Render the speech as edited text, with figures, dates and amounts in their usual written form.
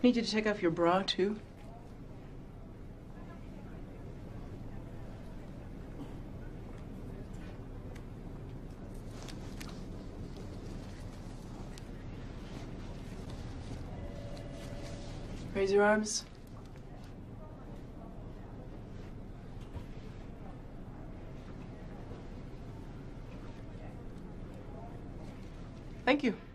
Need you to take off your bra, too? Raise your arms. Thank you.